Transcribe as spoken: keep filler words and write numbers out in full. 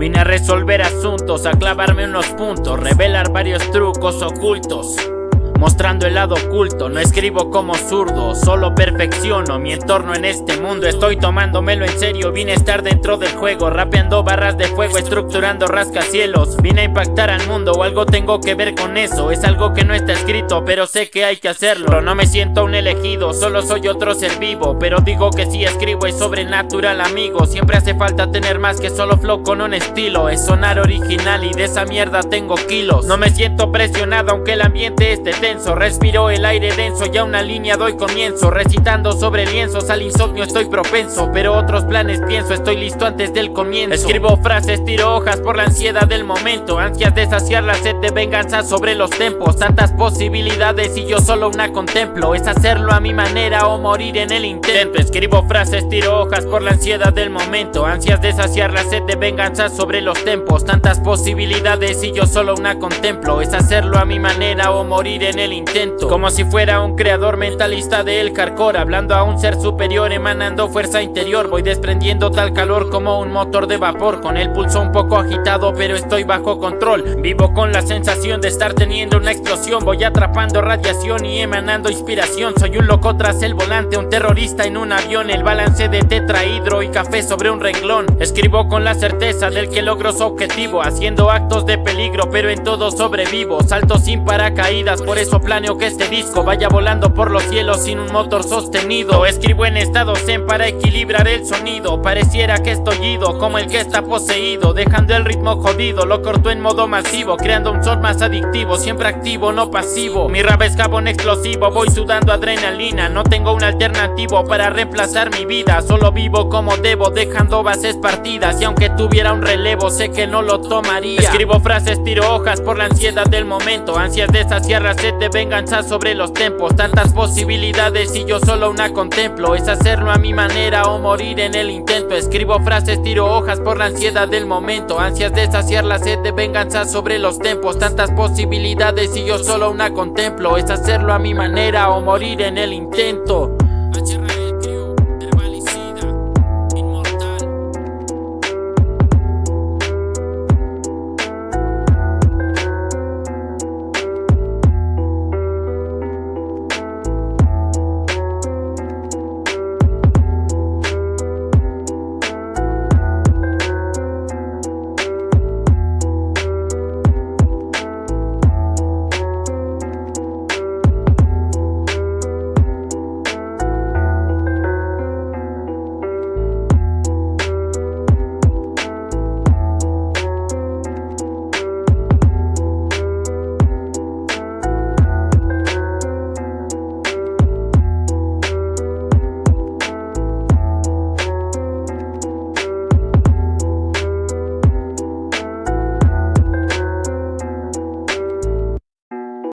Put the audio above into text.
Vine a resolver asuntos, a clavarme unos puntos, revelar varios trucos ocultos, mostrando el lado oculto. No escribo como zurdo, solo perfecciono mi entorno en este mundo. Estoy tomándomelo en serio, vine a estar dentro del juego, rapeando barras de fuego, estructurando rascacielos. Vine a impactar al mundo, o algo tengo que ver con eso. Es algo que no está escrito, pero sé que hay que hacerlo. No me siento un elegido, solo soy otro ser vivo, pero digo que si escribo es sobrenatural, amigo. Siempre hace falta tener más que solo flow con un estilo. Es sonar original y de esa mierda tengo kilos. No me siento presionado aunque el ambiente esté tenso. Respiro el aire denso y a una línea doy comienzo, recitando sobre lienzos. Al insomnio estoy propenso, pero otros planes pienso. Estoy listo antes del comienzo. Escribo frases, tiro hojas por la ansiedad del momento, ansias de saciar la sed de venganza sobre los tempos. Tantas posibilidades y yo solo una contemplo. Es hacerlo a mi manera o morir en el intento. Escribo frases, tiro hojas por la ansiedad del momento, ansias de saciar la sed de venganza sobre los tempos. Tantas posibilidades y yo solo una contemplo. Es hacerlo a mi manera o morir en el el intento. Como si fuera un creador mentalista de El hardcore, hablando a un ser superior, emanando fuerza interior. Voy desprendiendo tal calor como un motor de vapor, con el pulso un poco agitado pero estoy bajo control. Vivo con la sensación de estar teniendo una explosión. Voy atrapando radiación y emanando inspiración. Soy un loco tras el volante, un terrorista en un avión. El balance de tetrahidro y café sobre un renglón. Escribo con la certeza del que logro su objetivo, haciendo actos de peligro pero en todo sobrevivo. Salto sin paracaídas, por eso planeo que este disco vaya volando por los cielos sin un motor sostenido. Escribo en estado zen para equilibrar el sonido. Pareciera que estoy ido como el que está poseído, dejando el ritmo jodido, lo corto en modo masivo, creando un son más adictivo, siempre activo, no pasivo. Mi rap es jabón explosivo, voy sudando adrenalina. No tengo un alternativo para reemplazar mi vida, solo vivo como debo, dejando bases partidas. Y aunque tuviera un relevo, sé que no lo tomaría. Escribo frases, tiro hojas por la ansiedad del momento, ansias de saciar la sed de venganza sobre los tempos. Tantas posibilidades y yo solo una contemplo. Es hacerlo a mi manera o morir en el intento. Escribo frases, tiro hojas por la ansiedad del momento, ansias de saciar la sed de venganza sobre los tempos. Tantas posibilidades y yo solo una contemplo. Es hacerlo a mi manera o morir en el intento.